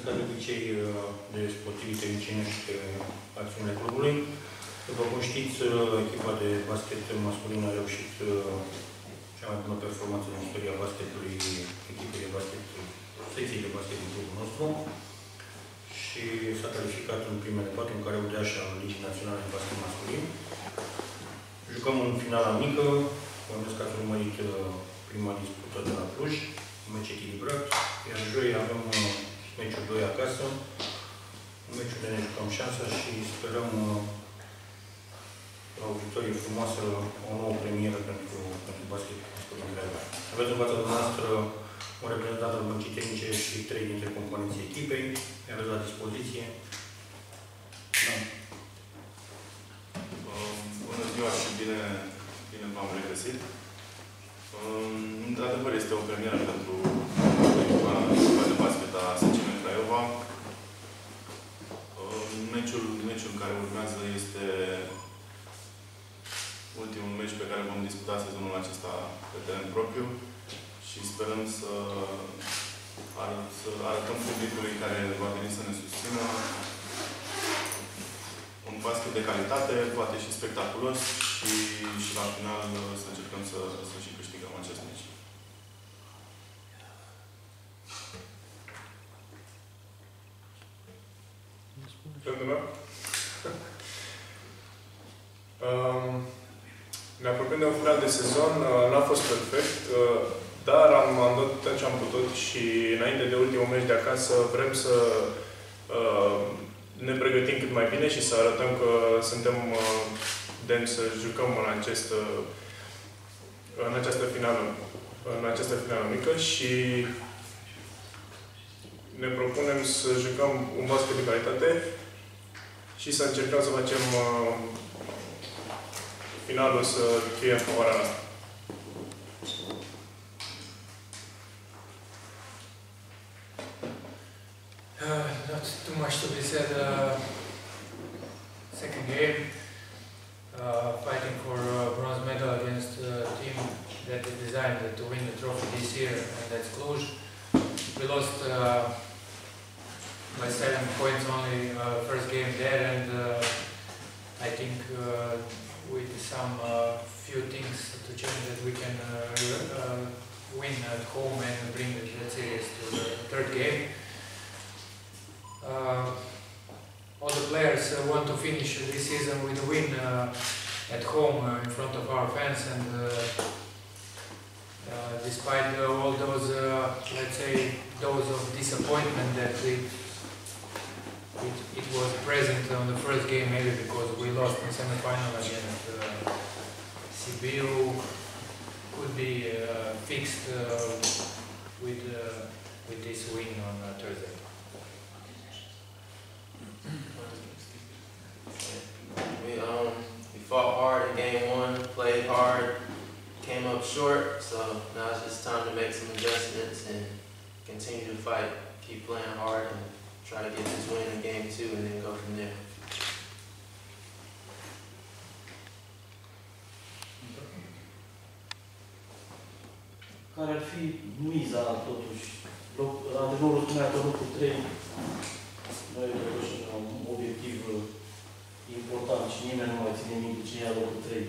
ca de obicei de sportivii tehnicieni și pe acțiunile clubului. După cum știți, echipa de basket masculin a reușit cea mai bună performanță din istoria basketului, echipei de basket, secției de basket din clubul nostru și s-a calificat în primele 4 în care UDH al Ligii Naționale de Basket Masculin. Jucăm în finala mică, bănuiesc că ați urmărit prima dispută de la Cluj, un meci echilibrat, iar joi avem meciul 2 acasă, un meci unde ne jucăm șansa și sperăm la o victorie frumoasă, o nouă premieră pentru basket masculin Craiova. Aveți în fața dumneavoastră un reprezentant al băncii tehnice și 3 dintre componenții echipei. Ne aveți la dispoziție. Da. Bună ziua și bine v-am regăsit. Într-adevăr, este o premieră pentru echipa de basket a SCM Craiova. Meciul care urmează este ultimul meci pe care vom disputa sezonul acesta pe teren propriu și sperăm să arătăm publicului care va veni să ne susțină un basket de calitate, poate și spectaculos și la final să încercăm să și câștigăm acest meci. Ne apropiem de un final de sezon, n-a fost perfect, dar am dat tot ce am putut și înainte de ultimul meci de acasă vrem să ne pregătim cât mai bine și să arătăm că suntem demni să jucăm în această finală mică și ne propunem să jucăm un basket de calitate și să încercăm să facem finalul să fie în favoarea noastră. Not too much to be said. Second game, fighting for bronze medal against a team that is designed to win the trophy this year, and that's Cluj. We lost by 7 points only first game there, and I think with some few things to change that we can win at home and bring that series to the third game. All the players want to finish this season with a win at home in front of our fans, and despite all those, let's say, dose of disappointment that it was present on the first game, maybe because we lost in semi-final against Sibiu, could be fixed with this win on Thursday. We fought hard in game 1, played hard, came up short, so now it's just time to make some adjustments and continue to fight, keep playing hard, and try to get this win in game 2 and then go from there. Care ar fi miza, totuși? Antrenorul spunea că locul 3 noi totuși un obiectiv important și nimeni nu mai ține minte cine ia locul 3.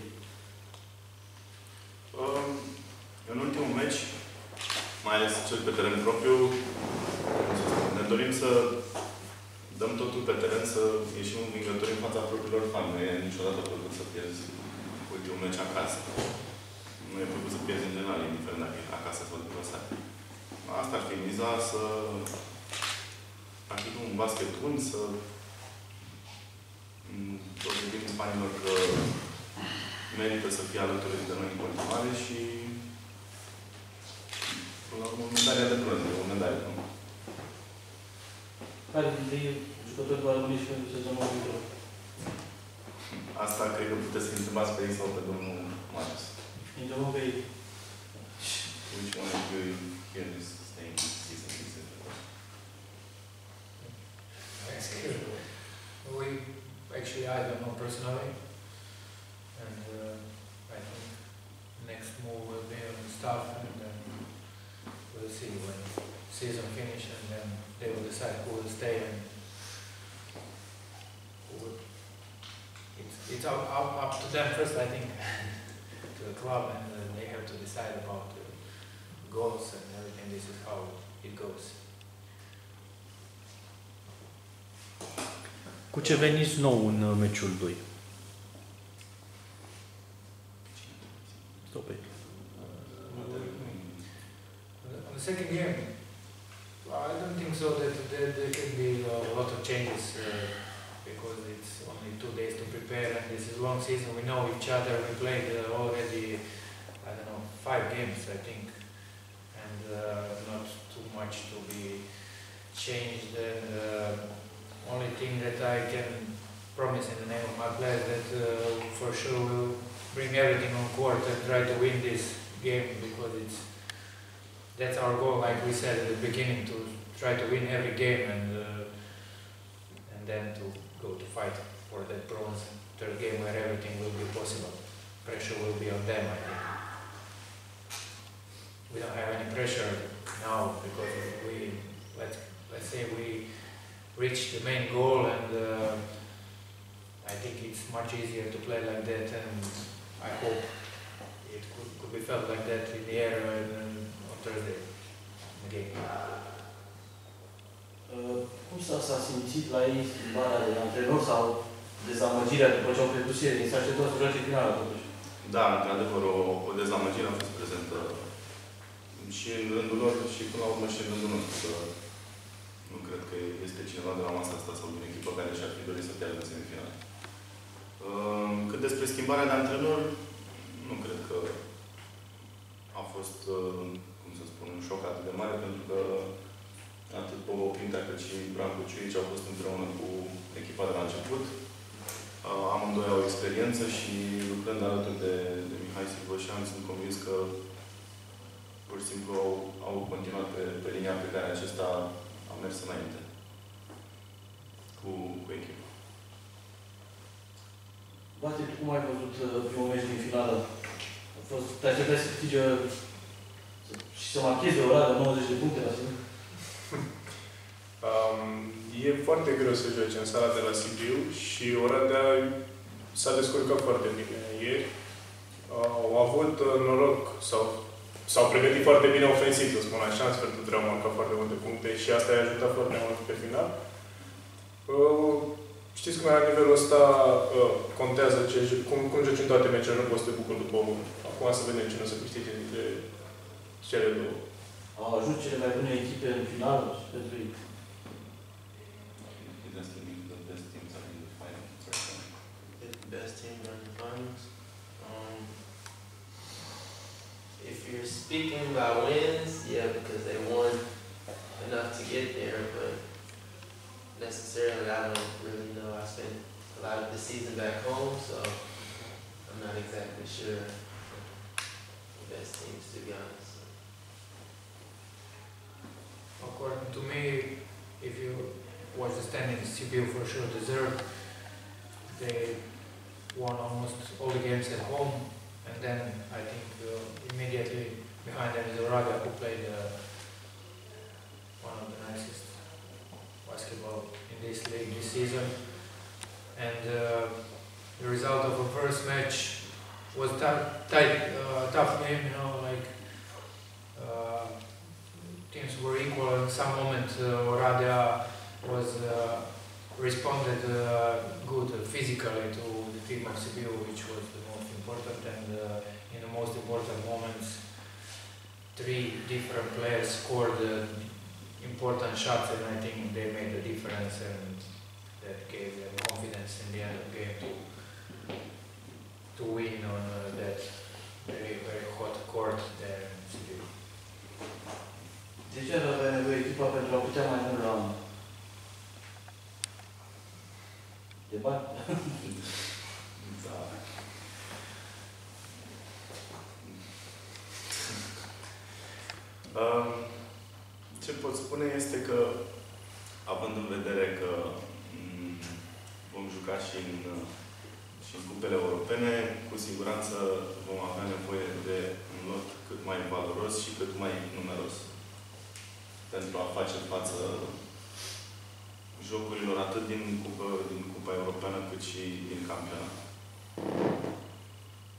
În ultimul meci, mai ales cel pe teren propriu, ne dorim să dăm totul pe teren, să ieșim învingători în fața propriilor fani. Nu e niciodată plăcut să pierzi ultimul meci acasă. Nu e plăcut să pierzi în general, indiferent dacă e acasă sau deplasat. Asta ar fi miza, să practic un basket bun, să dovedim fanilor că merită să fie alături de noi în continuare și până la urmă, medalia de bronz, o medalie, nu? Care dintre ei jucători va rămâne și pentru sezonul viitor? Asta cred că puteți să întrebați pe ei sau pe domnul Marius. Întrebăm pe ei. Which one of you here is staying this season? We actually, I don't know personally, and I think next move will be on staff, and then we'll see when season finishes, and then they will decide who will stay and who will. It's up to them first, I think, to the club, and they have to decide about goals and everything. This is how it goes. Cu ce veniți nou în meciul 2? Stop it. The second game, I don't think so that there can be a lot of changes because it's only 2 days to prepare and this is long season. We know each other. We played already, I don't know, 5 games, I think, and not too much to be changed. And only thing that I can promise in the name of my players that for sure we'll bring everything on court and try to win this game because that's our goal, like we said at the beginning, to try to win every game and then to go to fight for that bronze third game where everything will be possible. Pressure will be on them, I think. We don't have any pressure now because let's say we reached the main goal, and I think it's much easier to play like that, and I hope it could be felt like that in the air on Thursday again. Cum s-a simțit la ei schimbarea de antrenor sau dezamăgirea după ce au pierdut serii? S-a așteptat să joace finala totuși. Da, într-adevăr, o dezamăgire a fost prezentă și în rândul lor și până la urmă și în rândul nostru. Nu cred că este cineva de la masa asta sau din echipă care și-ar fi dorit să pierdă în semifinal. Cât despre schimbarea de antrenor, nu cred că a fost, cum să spun, un șoc atât de mare, pentru că atât Bobo Pintea cât și Branco Ciuici au fost împreună cu echipa de la început. Amândoi au experiență și lucrând alături de Mihai Silvășan, sunt convins că pur și simplu au continuat pe linia pe care acesta a mers înainte cu echipa. Bate, tu cum ai văzut primul meci din finală? Te așteptai să câștige și să marchezi o oră de 90 de puncte la Sibiu? E foarte greu să joci în sala de la Sibiu și Oradea s-a descurcat foarte bine ieri. Au avut noroc sau s-au pregătit foarte bine ofensiv, să spun așa, în sfertul 3 au marcat foarte multe puncte și asta i-a ajutat foarte mult pe final. Știți cum e la nivelul ăsta, contează cum joci în toate meciurile, nu poți să te bucuri după unul. Acum să vedem cine o să câștige dintre cele două. Au ajuns cele mai bune echipe în final pentru ei. The best team in the finals. If you're speaking about wins, yeah, because they won enough to get there, but necessarily I don't really know. I spent a lot of the season back home, so I'm not exactly sure the best teams, to be honest. According to me, if you watch the standings, Sibiu for sure deserved. They won almost all the games at home, and then I think immediately behind them is Oradea, who played one of the nicest basketball in this league this season. And the result of the first match was tough game, you know, like teams were equal. In some moment, Oradea was responded good physically to the team of Sibiu, which was the most important. And in the most important moments, 3 different players scored important shots, and I think they made a difference, and that gave them confidence in the end of the game to win on that very, very hot court there in Sibiu. De ce ar avea nevoie echipa pentru a putea mai mult la de bani? Da. Ce pot spune este că, având în vedere că vom juca și în cupele europene, cu siguranță vom avea nevoie de un lot cât mai valoros și cât mai numeros pentru a face față jocurilor atât din Cupa Europeană cât și din campionat.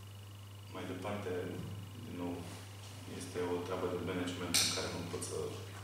Mai departe, din nou, este o treabă de management în care nu pot să